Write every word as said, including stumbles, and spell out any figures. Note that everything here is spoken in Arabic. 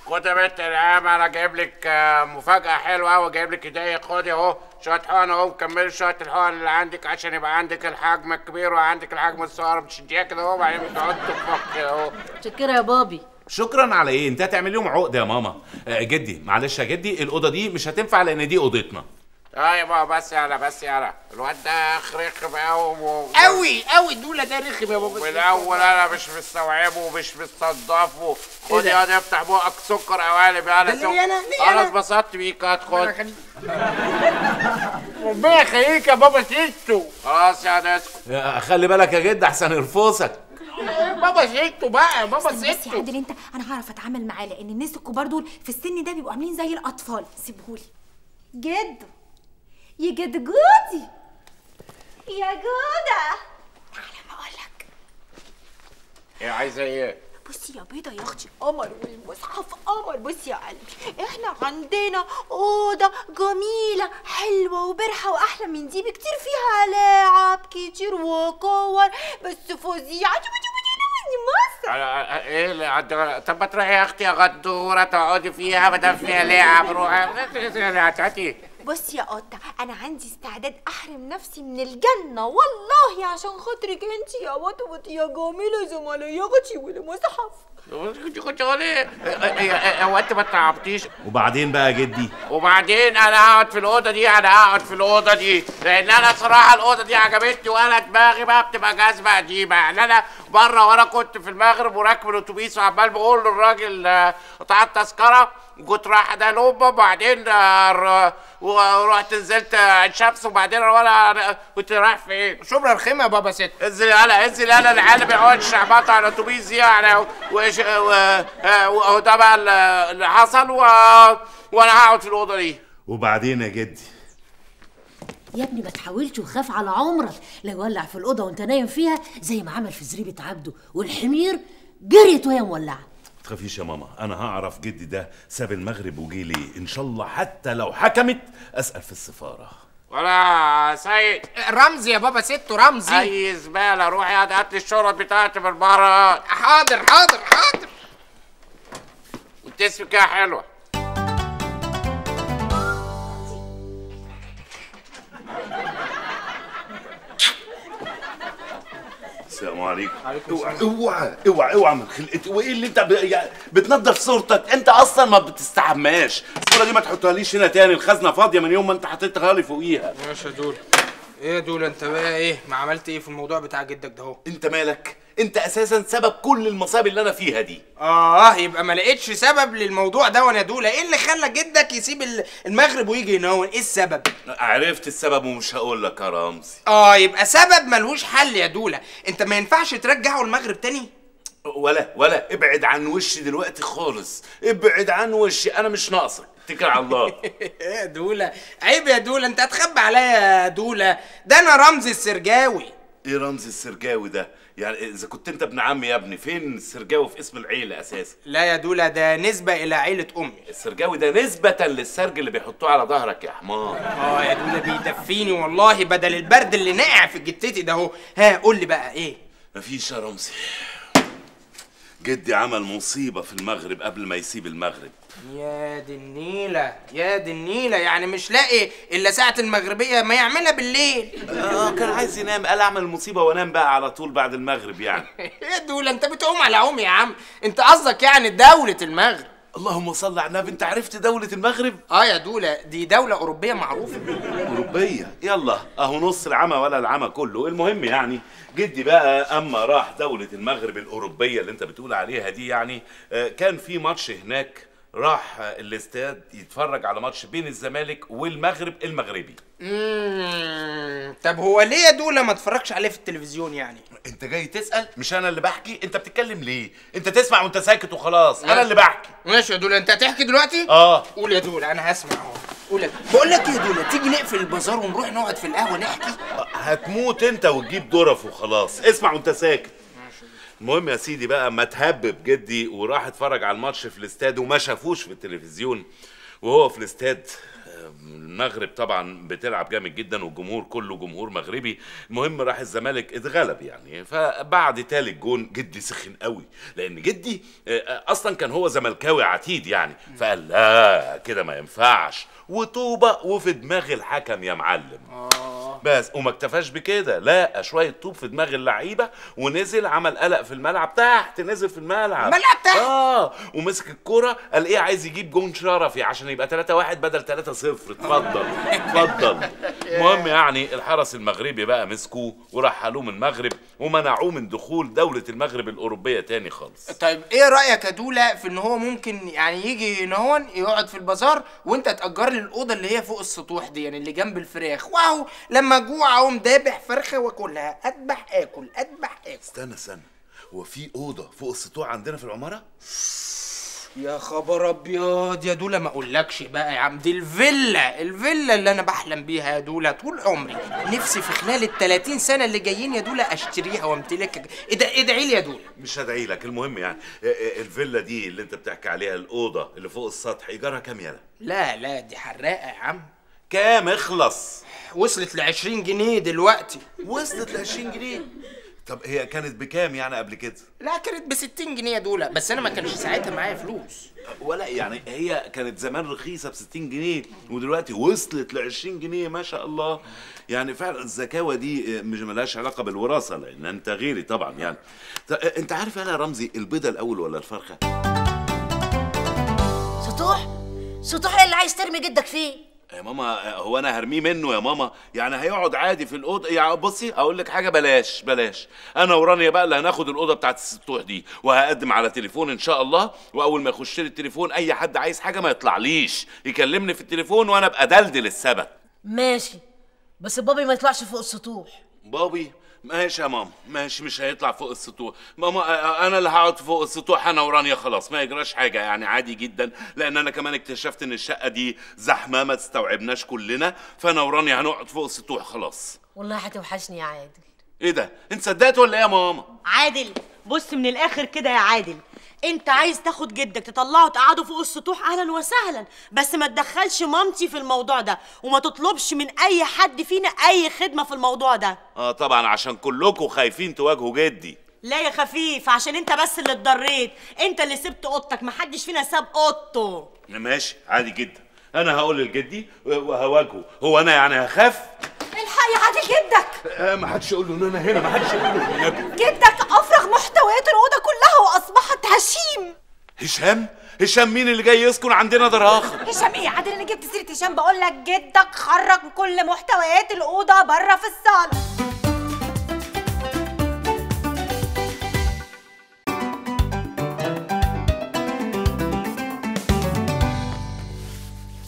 خد يا بنت العام، انا جايب لك مفاجأة حلوة أوي، جايب لك هدية. خدي اهو شوية حقن اهو، كملي شوية الحقن اللي عندك عشان يبقى عندك الحجم الكبير وعندك الحجم الصغير. بتشديها كده اهو وبعدين بتقعد تفك كده اهو. متشكرة يا بابي. شكرا على ايه؟ انت هتعمل لهم عقده يا ماما. آه جدي معلش يا جدي، الاوضه دي مش هتنفع لان دي اوضتنا. طيب بابا بس يلا بس يلا، الواد ده رخم قوي قوي قوي. دولة ده رخم يا بابا. والاول انا مش مستوعبه ومش مستضافه. خد يا ده افتح بقك سكر قوالب يا ليه انا ليه انا اتبسطت بيك. هتخد ربنا يخليك يا بابا سيستو. خلاص يا ده اسكت. خلي بالك يا جد احسن يرفسك. بابا سيستو بقى بابا بس يا سيستو. عادل انت، انا هعرف اتعامل معاه لان الناس الكبار دول في السن ده بيبقوا عاملين زي الاطفال. سيبهولي. جدو يا جد جودي يا جودة، تعالى ما اقولك. ايه عايزه ايه؟ بصي يا بيضة يا اختي، قمر والمصحف قمر. بصي يا قلبي، احنا عندنا اوضه جميله حلوه وبرحه واحلى من دي بكتير، فيها لعب كتير وكور بس فظيعه. مصر ايه اللي عند... طب ما تروحي يا اختي يا غدوره تقعدي فيها ما دام فيها لعب. روحي هاتي. بصي يا قطه، انا عندي استعداد احرم نفسي من الجنه والله عشان خاطرك انت يا وطوط يا جميله زملياتي والمصحف. كنت كنت ايه؟ هو انت ما تعبتيش؟ وبعدين بقى يا جدي؟ وبعدين انا هقعد في الاوضه دي، انا هقعد في الاوضه دي لان انا صراحه الاوضه دي عجبتني، وانا دماغي بقى بتبقى جاذبه قديمه. يعني انا بره وانا كنت في المغرب وراكب الاتوبيس وعمال بقول للراجل قطع التذكره، كنت رايح دهلوبه وبعدين ورحت نزلت عين شمس وبعدين وانا كنت رايح فين؟ شبرا الخيمه يا بابا ست. انزل يلا انزل يلا، العيال بيقعدوا يشعبطوا على الاتوبيس دي يعني. وده بقى اللي حصل و... وانا هقعد في الاوضه دي. وبعدين يا جدي؟ يا ابني ما تحاولش وخاف على عمرك، لا يولع في الاوضه وانت نايم فيها زي ما عمل في زريبه عبده والحمير جريت وهي مولعه. ما تخافيش يا ماما، انا هعرف جدي ده ساب المغرب وجي ليه ان شاء الله، حتى لو حكمت اسال في السفاره. ولا سيد رمزي يا بابا ستو رمزي. اي زباله، روحي هات لي الشرط بتاعتي بالبهارات. حاضر حاضر حاضر. وانت اسمك كده حلوه. السلام عليكم. اوعى اوعى اوعى اوعى من خلقتي. وايه اللي انت ب... يعني بتنضف صورتك؟ انت اصلا ما بتستحماش. الصوره دي ما تحطهاليش هنا تاني، الخزنه فاضيه من يوم ما انت حطيتها لي فوقيها. ماشي يا دول. ايه يا دول انت بقى ايه؟ ما عملت ايه في الموضوع بتاع جدك ده اهو؟ انت مالك؟ انت اساسا سبب كل المصايب اللي انا فيها دي. اه يبقى ما لقيتش سبب للموضوع ده وانا دول. ايه اللي خلى جدك يسيب المغرب ويجي هنا؟ ايه السبب؟ عرفت السبب ومش هقول لك يا رمزي. اه يبقى سبب ملهوش حل يا دوله. انت ما ينفعش ترجعه المغرب تاني؟ ولا ولا ابعد عن وشي دلوقتي خالص، ابعد عن وشي، انا مش ناقصك، اتكل على الله. يا دوله عيب يا دوله، انت هتخبي عليا يا دوله. ده انا رمزي السرجاوي. ايه رمزي السرجاوي ده؟ يعني اذا كنت انت ابن عمي يا ابني، فين السرجاوي في اسم العيله اساسا؟ لا يا دوله، ده نسبه الى عيله امي. السرجاوي ده نسبه للسرج اللي بيحطوه على ظهرك يا حمار. اه يا دوله بيدفيني والله بدل البرد اللي ناقع في جتتي ده اهو. ها قول لي بقى ايه؟ مفيش يا رمزي، جدي عمل مصيبه في المغرب قبل ما يسيب المغرب. يا دي النيله يا دي النيله، يعني مش لاقي الا ساعه المغربيه ما يعملها بالليل. اه كان عايز ينام، قال اعمل مصيبه وانام بقى على طول بعد المغرب يعني. يا دوله انت بتقوم على عمي يا عم، انت قصدك يعني دوله المغرب. اللهم صل على النبي، انت عرفت دولة المغرب؟ اه يا دولة، دي دولة أوروبية معروفة. أوروبية؟ يلا أهو نص العمى ولا العمى كله. المهم يعني جدي بقى أما راح دولة المغرب الأوروبية اللي أنت بتقول عليها دي، يعني كان في ماتش هناك، راح الاستاد يتفرج على ماتش بين الزمالك والمغرب المغربي. اممم طب هو ليه يا دوله ما اتفرجش عليه في التلفزيون يعني؟ انت جاي تسأل؟ مش انا اللي بحكي، انت بتتكلم ليه؟ انت تسمع وانت ساكت وخلاص. انا اللي بحكي. ماشي يا دوله، انت هتحكي دلوقتي؟ اه قول يا دوله انا هسمع اهو. قول. بقول لك ايه يا دوله، تيجي نقفل البازار ونروح نقعد في القهوه نحكي؟ هتموت انت وتجيب ظرف وخلاص. اسمع وانت ساكت. المهم يا سيدي بقى، ما تهبب جدي وراح اتفرج على الماتش في الاستاد وما شافوش في التلفزيون. وهو في الاستاد المغرب طبعا بتلعب جامد جدا والجمهور كله جمهور مغربي. المهم راح الزمالك اتغلب يعني، فبعد تالت جون جدي سخن قوي، لان جدي اصلا كان هو زملكاوي عتيد يعني، فقال لا كده ما ينفعش، وطوبه وفي دماغ الحكم يا معلم. بس وما اكتفاش بكده، لا شويه طوب في دماغ اللعيبه ونزل عمل قلق في الملعب تحت، نزل في الملعب الملعب تحت اه ومسك الكوره قال ايه عايز يجيب جون شرفي عشان يبقى تلاتة واحد بدل تلاتة صفر. اتفضل اتفضل. المهم يعني الحرس المغربي بقى مسكوه ورحلوه من المغرب ومنعوه من دخول دوله المغرب الاوروبيه تاني خالص. طيب ايه رايك يا دوله في ان هو ممكن يعني يجي هنا هون يقعد في البازار وانت تاجر لي الاوضه اللي هي فوق السطوح دي يعني اللي جنب الفراخ، واهو لما اجوع اقوم دابح فرخه واكلها، اذبح اكل اذبح اكل. استنى استنى، هو في اوضه فوق السطوح عندنا في العماره؟ يا خبر ابيض يا دوله، ما اقولكش بقى يا عم، دي الفيلا الفيلا اللي انا بحلم بيها يا دوله طول عمري، نفسي في خلال ال تلاتين سنه اللي جايين يا دوله اشتريها وامتلكها. ادعي لي يا دوله. مش هدعي لك. المهم يعني الفيلا دي اللي انت بتحكي عليها، الاوضه اللي فوق السطح، ايجارها كام يالا؟ لا لا دي حراقه يا عم. كام؟ اخلص. وصلت ل عشرين جنيه دلوقتي. وصلت ل عشرين جنيه؟ طب هي كانت بكام يعني قبل كده؟ لا كانت ب ستين جنيه يا دوله، بس انا ما كانش ساعتها معايا فلوس. ولا يعني هي كانت زمان رخيصه ب ستين جنيه ودلوقتي وصلت ل عشرين جنيه، ما شاء الله. يعني فعلا الزكاوه دي مش ملهاش علاقه بالوراثه، لان انت غيري طبعا يعني. انت عارف انا رمزي البيضه الاول ولا الفرخه؟ سطوح سطوح ايه اللي عايز ترمي جدك فيه؟ يا ماما هو انا هرميه منه يا ماما؟ يعني هيقعد عادي في الاوضه. يعني بصي اقول لك حاجه، بلاش بلاش، انا ورانيا بقى اللي هناخد الاوضه بتاعت السطوح دي، وهقدم على تليفون ان شاء الله، واول ما يخش لي التليفون اي حد عايز حاجه ما يطلعليش يكلمني في التليفون وانا ابقى دلدل السبت. ماشي، بس بابي ما يطلعش فوق السطوح. بابي؟ ماشي يا ماما ماشي، مش هيطلع فوق السطوح. ماما انا اللي هقعد فوق السطوح انا ورانيا، خلاص ما يجراش حاجه يعني، عادي جدا، لان انا كمان اكتشفت ان الشقه دي زحمه ما تستوعبناش كلنا، فانا ورانيا هنقعد فوق السطوح خلاص. والله هتوحشني يا عادل. ايه ده؟ انت صدقت ولا ايه يا ماما؟ عادل بص من الاخر كده يا عادل، انت عايز تاخد جدك تطلعه تقعده فوق السطوح، اهلا وسهلا، بس ما تدخلش مامتي في الموضوع ده، وما تطلبش من اي حد فينا اي خدمه في الموضوع ده. اه طبعا عشان كلكم خايفين تواجهوا جدي. لا يا خفيف، عشان انت بس اللي اتضريت، انت اللي سبت اوضتك، محدش فينا ساب اوضته. ماشي عادي جدا، انا هقول لجدي وهواجهه، هو انا يعني هخاف؟ الحق يا عادل جدك. آه ما حدش يقول له ان انا هنا، ما حدش يقول له هناك. جدك افرغ محتويات الاوضه كلها واصبحت هشيم. هشام؟ هشام مين اللي جاي يسكن عندنا ده اخر؟ هشام ايه يا عادل؟ انا جبت سيره هشام، بقول لك جدك خرج كل محتويات الاوضه بره في الصاله.